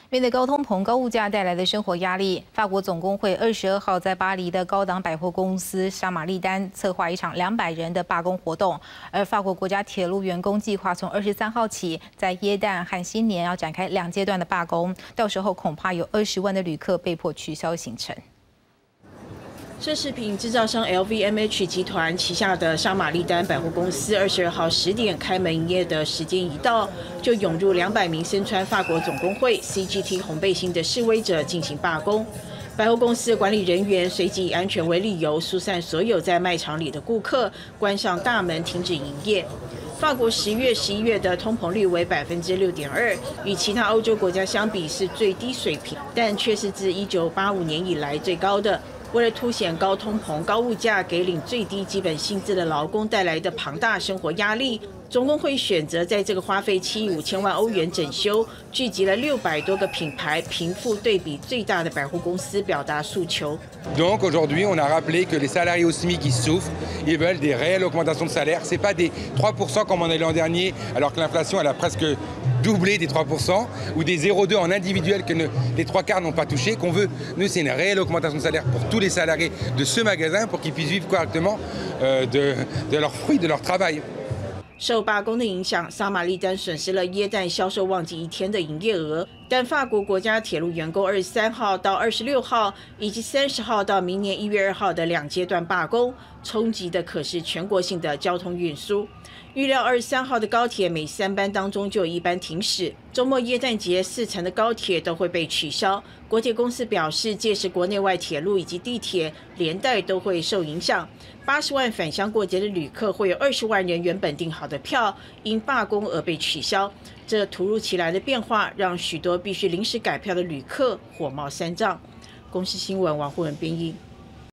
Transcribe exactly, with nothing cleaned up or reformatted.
面对高通膨、高物价带来的生活压力，法国总工会二十二号在巴黎的高档百货公司沙玛丽丹策划一场两百人的罢工活动。而法国国家铁路员工计划从二十三号起，在耶诞和新年要展开两阶段的罢工，到时候恐怕有二十万的旅客被迫取消行程。 奢侈品制造商 L V M H 集团旗下的沙玛丽丹百货公司，二十二号十点开门营业的时间一到，就涌入两百名身穿法国总工会 C G T 红背心的示威者进行罢工。百货公司的管理人员随即以安全为理由，疏散所有在卖场里的顾客，关上大门，停止营业。 法国十月、十一月的通膨率为百分之六点二，与其他欧洲国家相比是最低水平，但却是自一九八五年以来最高的。为了凸显高通膨、高物价给领最低基本薪资的劳工带来的庞大生活压力，总工会选择在这个花费七亿五千万欧元整修、聚集了六百多个品牌、贫富对比最大的百货公司表达诉求。 Donc aujourd'hui, on a rappelé que les salariés au SMIC qui souffrent, ils veulent des réelles augmentations de salaire. C'est pas des trois pour cent comme on a l'an dernier, alors que l'inflation elle a presque doublé des trois pour cent, ou des zéro virgule deux en individuel que ne, les trois quarts n'ont pas touché. Qu'on veut, nous, c'est une réelle augmentation de salaire pour tous les salariés de ce magasin pour qu'ils puissent vivre correctement euh, de, de leurs fruits, de leur travail. 受罢工的影响，沙玛丽丹损失了耶诞销售旺季一天的营业额。但法国国家铁路员工二十三号到二十六号以及三十号到明年一月二号的两阶段罢工，冲击的可是全国性的交通运输。预料二十三号的高铁每三班当中就有一班停驶，周末耶诞节四成的高铁都会被取消。国铁公司表示，届时国内外铁路以及地铁连带都会受影响。八十万返乡过节的旅客会有二十万人原本订好的票因罢工而被取消。这突如其来的变化，让许多必须临时改票的旅客火冒三丈。公视新闻王慧文编译。